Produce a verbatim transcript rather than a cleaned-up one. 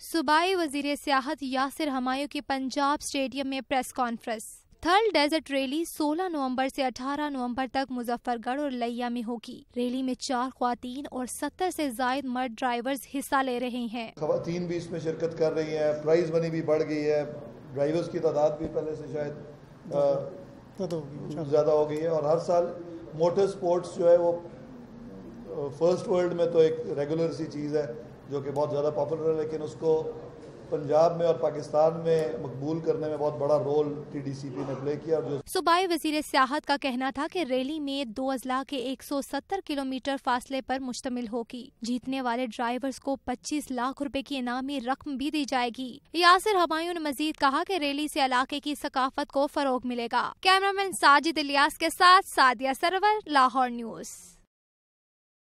सूबाई वजीर सियाहत यासिर हमायूं की पंजाब स्टेडियम में press conference. Thal desert rally सोलह नवंबर से अठारह नवंबर तक मुजफ्फरगढ़ और लिया में होगी। रैली में चार ख्वातीन और सत्तर से जायद मर्द ड्राइवर्स हिस्सा ले रहे हैं। ख्वातीन भी इसमें शिरकत कर रही हैं, प्राइज मनी भी बढ़ गई है, ड्राइवर्स की तादाद भी पहले से शायद ज़्यादा हो गई है और हर साल मोटर स्पोर्ट्स जो है वो फर्स्ट वर्ल्ड में तो एक रेगुलर सी चीज़ है जो कि बहुत ज़्यादा पॉपुलर है, लेकिन उसको पंजाब में और पाकिस्तान में मकबूल करने में बहुत बड़ा role T D C P ने प्ले किया। और जो सूबाई वजीर सियाहत का कहना था कि रैली में दो अजला के एक सौ सत्तर किलोमीटर फासले पर मुश्तमिल होगी। जीतने वाले ड्राइवर्स को पच्चीस लाख रुपए की इनामी रकम भी दी जाएगी। यासिर हमायूं ने मजीद कहा कि रैली से इलाके की सकाफत को फरोग मिलेगा। कैमरामैन साजिद इलियास के साथ सादिया सरवर, लाहौर न्यूज।